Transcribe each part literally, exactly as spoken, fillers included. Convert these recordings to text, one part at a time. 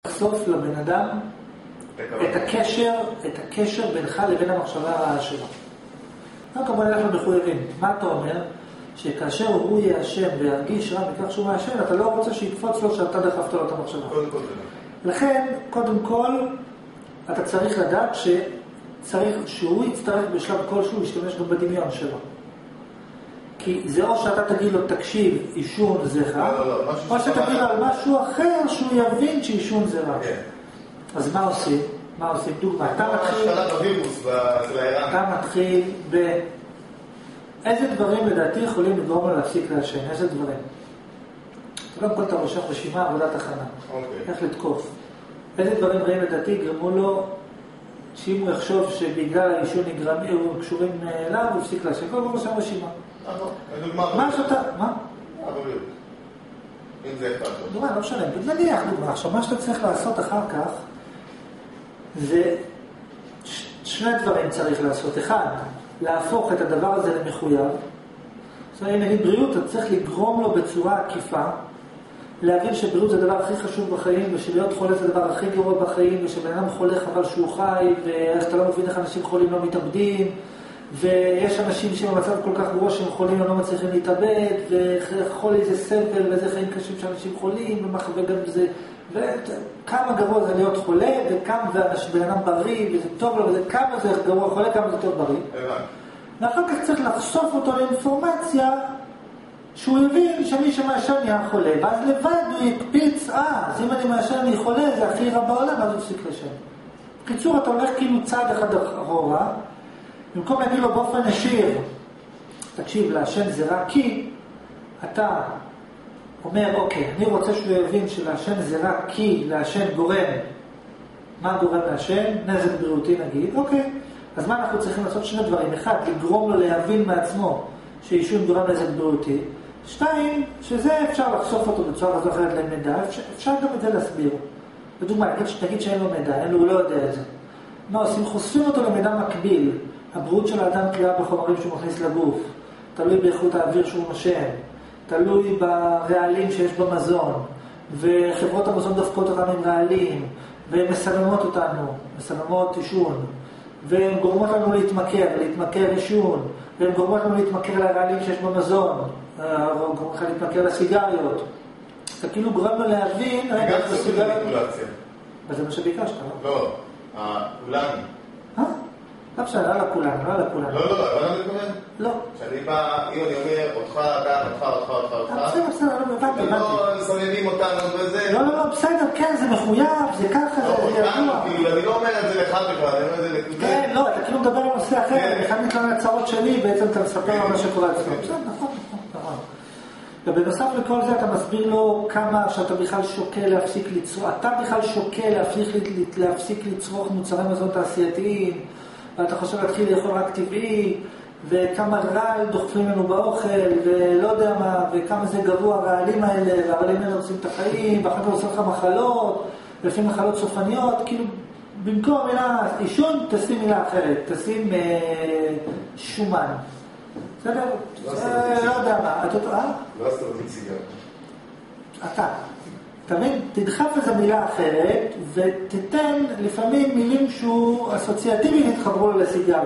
לחשוף לבן אדם את הקשר, את הקשר בינך לבין המחשבה הרעה שלו. לא כמובן אנחנו מחויבים. מה אתה אומר? שכאשר הוא יהיה השם וירגיש רע מכך שהוא מהשם, אתה לא רוצה שיקפוץ לו שאתה דחפת לו את המחשבה. קודם כל. לכן, קודם כל, אתה צריך לדעת שצריך, שהוא יצטרך בשלב כלשהו להשתמש גם בדמיון שלו. כי זה או שאתה תגיד לו, תקשיב, אישון זה רע, לא, לא, לא, או שתגיד לו על משהו אחר שהוא יבין שאישון זה רע. כן. אז מה עושים? מה עושים? דוגמה, אתה מתחיל... השאלה בווירוס של האיראן. אתה מתחיל ב... איזה דברים לדעתי יכולים לגרום לו להפסיק לעשן? איזה דברים? קודם כל אתה רושם רשימה עבודת הכנה. אוקיי. איך לתקוף? איזה דברים רעים לדעתי יגרמו לו, שאם הוא יחשוב שבגלל האישון נגרמים, קשורים אליו, הוא הפסיק לעשן. קודם כל רושם רשימה. מה שאתה... מה? הבריאות. אם זה אכפת לו. דוגמה, לא משנה. נניח דוגמה. עכשיו, מה שאתה צריך לעשות אחר כך, זה שני דברים צריך לעשות. אחד, להפוך את הדבר הזה למחויב. זאת אומרת, נגיד בריאות, אתה צריך לגרום לו בצורה עקיפה, להבין שבריאות זה הדבר הכי חשוב בחיים, ושלהיות חולה זה הדבר הכי גרוע בחיים, ושבן אדם חולה חבל שהוא חי, ואיך אתה לא מבין איך אנשים חולים לא מתאבדים, ויש אנשים שבמצב כל כך גרוע שהם חולים הם לא מצליחים להתאבד, וחולי זה סבל, וזה חיים קשים שאנשים חולים, וגם זה... וכמה גרוע זה להיות חולה, וכמה בן אדם בריא, וזה טוב לו, וזה כמה זה גרוע חולה, כמה זה טוב בריא. ואחר כך צריך לחשוף אותו לאינפורמציה, שהוא יבין שמי שמעשן נהיה חולה, ואז לבד הוא יקפיץ, אה, אז אם אני מעשן אני חולה, זה הכי רע בעולם, אז הוא יפסיק לשן. בקיצור, אתה הולך כאילו צעד אחד אחורה, במקום להגיד לו באופן ישיר, תקשיב, לעשן זה רע, כי אתה אומר, אוקיי, אני רוצה שהוא יבין שלעשן זה רע, כי לעשן גורם. מה גורם לעשן? נזק בריאותי נגיד, אוקיי. אז מה אנחנו צריכים לעשות? שני דברים. אחד, לגרום לו להבין מעצמו שעישון גורם נזק בריאותי. שתיים, שזה אפשר לחשוף אותו בצורה כזו אחרת למידע, אפשר, אפשר גם את זה להסביר. בדוגמה, תגיד שאין לו מידע, אין לו, הוא לא יודע את זה. מה עושים? חושפים אותו למידע מקביל. הבריאות של האדם תלויה בחומרים שהוא מכניס לגוף, תלוי באיכות האוויר שהוא נושם, תלוי ברעלים שיש במזון, וחברות המזון דופקות אותנו עם רעלים, והן מסננות אותנו, מסננות עישון, והן גורמות לנו להתמכר, להתמכר עישון, והן גורמות לנו להתמכר לרעלים שיש במזון, גורמות לך להתמכר לסיגריות. אתה כאילו גורם לו להבין... גם זה סוג מניפולציה. וזה מה שביקשת, לא? לא, כולנו. אה? לא בסדר, לא לכולנו, לא לכולנו. לא, לא, לא, לא מתכוון? לא. שאני בא, אם אני אומר, אותך, אתה, אותך, אותך, אותך, אותך. בסדר, בסדר, לא, הבנתי, הבנתי. לא מסננים אותנו וזה. לא, לא, לא, בסדר, כן, זה מחויב, זה ככה, זה ידוע. כאילו, אני לא אומר את זה לך בכלל, אני אומר את זה לכולם. כן, לא, אתה כאילו מדבר על נושא אחר, אני חייב מתלונן הצעות שלי, בעצם אתה מספר על מה שקורה אצלנו. בסדר, נכון, נכון, נכון. ובנוסף לכל זה אתה מסביר לו כמה שאתה בכלל שוקל להפסיק לצרוך, אתה בכלל שוקל להפסיק לצרוך מוצרי מזון תעשייתיים, ואתה חושב להתחיל לאכול רק טבעי, וכמה רעל דוחפים לנו באוכל, ולא יודע מה, וכמה זה גרוע הרעלים האלה, והרעלים האלה עושים את החיים, ואחר כך עושים לך מחלות, ולפעמים מחלות סופניות, כאילו במקום מילה עישון תשים מילה אחרת, תשים אה, שומן. בסדר? לא יודע מה, אתה טועה? לא עשתה אותי סיגר. אתה. תמיד תדחף איזו מילה אחרת, ותתן לפעמים מילים שהוא אסוציאטיבי להתחברו לו לסיגריה.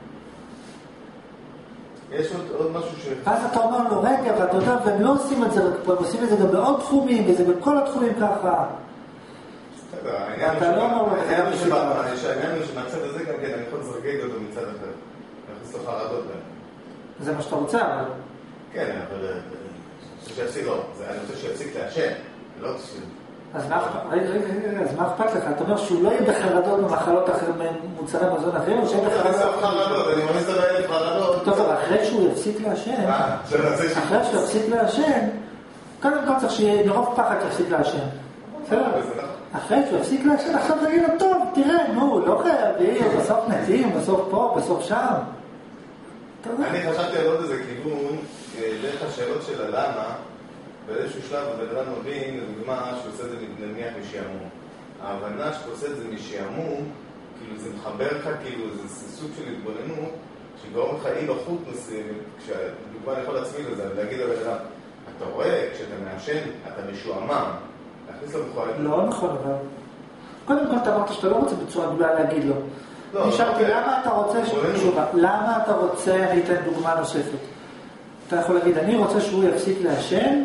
יש עוד, עוד משהו ש... אז אתה אומר לו, רגע, ואתה יודע, והם לא עושים את זה רק פה, הם עושים את זה גם בעוד תחומים, וזה בכל התחומים ככה. בסדר, העניין הוא שמהצד הזה גם כן, אני יכול לזרגג אותו מצד אחר. אני יכול לסלוח הרעדות בהם. זה מה שאתה רוצה, אבל... כן, אבל... שיפסיק לא, אני רוצה שיפסיק לעשן. לא תשאיר. אז מה אכפת לך? אתה אומר שהוא לא יהיה בחרדות ממחלות אחרות, ממוצרי מזון אחרים, או שיהיה בחרדות? אני אעשה חרדות, אני מניס על האלף חרדות. טוב, אבל אחרי שהוא יפסיק לעשן, אחרי שהוא יפסיק לעשן, קודם כל צריך שיהיה מרוב פחד שיפסיק לעשן. אחרי שהוא יפסיק לעשן, עכשיו תגיד לו, טוב, תראה, נו, לא חייבים, בסוף נתים, בסוף פה, בסוף שם. אני חשבתי על עוד איזה כיוון, דרך השאלות של הלמה, באיזשהו שלב הבן אדם מבין, לדוגמה, שהוא עושה את זה נניח משעמום. ההבנה שאתה עושה את זה משעמום, כאילו זה מחבר לך, כאילו זה סוג של התבוננות, שגורם לך אי נוחות מסוימת, כשדוגמה אני יכול להצמיד לזה, להגיד לבן אדם, אתה רואה, כשאתה מעשן, אתה משועמם, להכניס לו בכלל... לא נכון, אבל... קודם כל אתה אמרת שאתה לא רוצה בצורה גדולה להגיד לו. לא, אני שאלתי, אוקיי. למה אתה רוצה, בואי תשובה, למה אתה רוצה, אני אתן דוגמה נוספת. אתה יכול להגיד, אני רוצה שהוא יפסיק לעשן,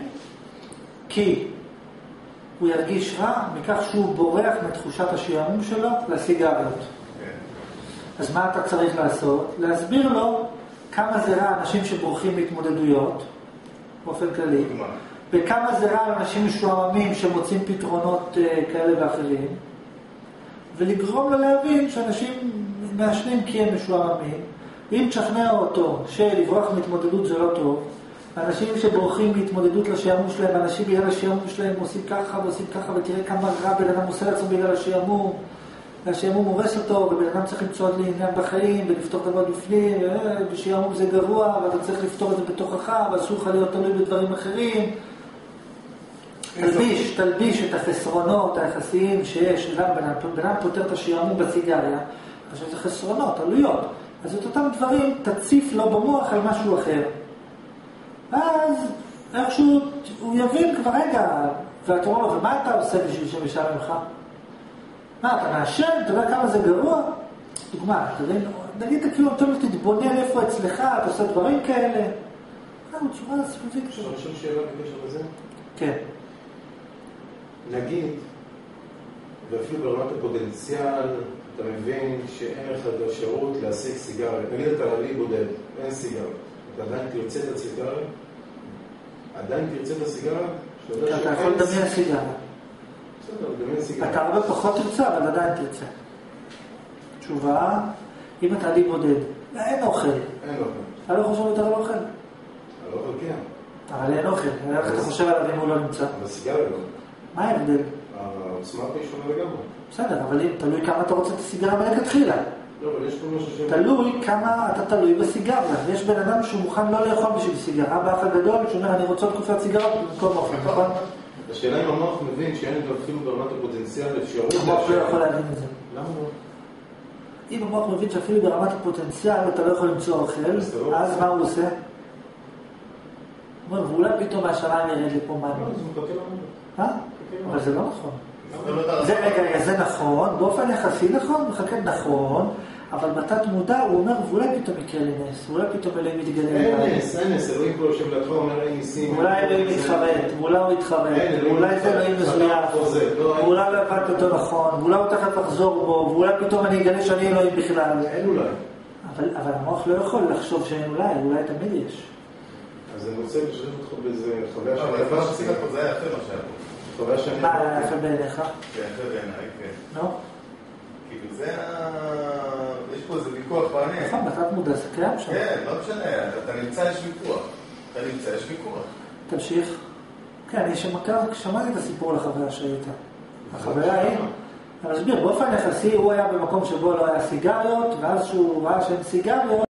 כי הוא ירגיש רע מכך שהוא בורח מתחושת השעמום שלו לסיגריות. כן. אז מה אתה צריך לעשות? להסביר לו כמה זה רע אנשים שבורחים מהתמודדויות, באופן כללי, וכמה זה רע אנשים משועממים שמוצאים פתרונות uh, כאלה ואחרים, ולגרום לו להבין שאנשים מעשנים כי הם משועממים. אם תשכנע אותו שלברוח מהתמודדות זה לא טוב, אנשים שבורחים מהתמודדות לשעמום שלהם, אנשים בגלל השעמום שלהם עושים ככה ועושים ככה, ותראה כמה רע בן אדם עושה לעצמו בגלל השעמום, והשעמום הורס אותו, ובן אדם צריך למצוא לעניין בחיים ולפתור דבר בפנים, ושעמום זה גרוע, ואתה צריך לפתור את זה בתוכך, ואסור לך להיות תלוי בדברים אחרים. תלביש, תלביש את החסרונות היחסיים שיש, בן אדם פותר את השעמום בסיגריה, אז זה חסרונות, עלויות. אז את אותם דברים תציף לו במוח על משהו אחר. ואז איכשהו הוא יבין כבר רגע, ואתה אומר לו, ומה אתה עושה בשביל שמשאר ממך? מה, אתה מעשן? אתה יודע כמה זה גרוע? דוגמה, נגיד כאילו, אתה תתבונן איפה אצלך, אתה עושה דברים כאלה. אה, הוא תשובה ספציפית. אפשר לשאול שאלה בקשר לזה? כן. נגיד, ואפילו ברמת הפוטנציאל, אתה מבין שאין לך את האפשרות להשיג סיגריה. נגיד אתה עלי בודד, אין סיגריה. אתה עדיין תרצה את הסיגריה? עדיין תרצה את הסיגריה? אתה יכול לדמיין סיגריה. בסדר, לדמיין סיגריה. אתה הרבה פחות תרצה, אבל עדיין תרצה. תשובה, אם אתה עלי בודד, אין אוכל. אין אוכל. אתה לא חושב יותר על אוכל? על אוכל כן. אבל אין אוכל. איך אתה חושב עליו אם הוא לא נמצא? אבל סיגריה לא. מה ההבדל? העוצמה היא שונה לגמרי. בסדר, אבל תלוי כמה אתה רוצה את הסיגריה מלכתחילה. לא, אבל יש פה משהו ש... תלוי כמה אתה תלוי בסיגריה. יש בן אדם שהוא מוכן לא לאכול בשביל סיגריה, באח הגדול, שהוא אומר, אני רוצה תקופת סיגריה במקום אוכל, נכון? השאלה אם המוח מבין שאין לו אפילו ברמת הפוטנציאל אפשרות... המוח לא יכול להבין את זה. למה לא? אם המוח מבין שאפילו ברמת הפוטנציאל אתה לא יכול למצוא אוכל, אז מה הוא עושה? הוא אומר, ואולי פתאום מהשמיים ירד לי פה מים. לא, זה מחכה לנו. אה? אבל זה לא נכון. זה רגע, זה נכון, באופן יחסי נכון, מחכה נכון, אבל בתת מודע הוא אומר, ואולי פתאום יקרה לי נס, ואולי פתאום אלוהים יתגלה. אין נס, אין נס, אלוהים פה יושב לידך, אומר אין ניסים. אולי אלוהים מתחרט, ואולי הוא יתחרט, ואולי זה אלוהים מזויף, ואולי לא הבנתי אותו נכון, ואולי הוא תכף לחזור בו, ואולי פתאום אני אגלה שאני אלוהים בכלל. אין אולי. אבל המוח לא יכול לחשוב שאין אולי, אולי תמיד יש. אז אני רוצה לשתף אותך באיזה חוויה אבל מה שעשית פה זה היה יפה מה שהיה פה. חוויה שאני... מה היה יפה בעיניך? זה יפה בעיניי, כן. נו? כאילו זה ה... יש פה איזה ויכוח בעניין. נכון, בתת מודע זה קיים שם. כן, לא משנה, אתה נמצא, יש ויכוח. אתה נמצא, יש ויכוח. תמשיך. כן, אני שמעתי את הסיפור לחוויה שהיית. החוויה היא, אני אסביר, באופן יחסי הוא היה במקום שבו לא היה סיגריות, ואז שהוא ראה שאין סיגריות,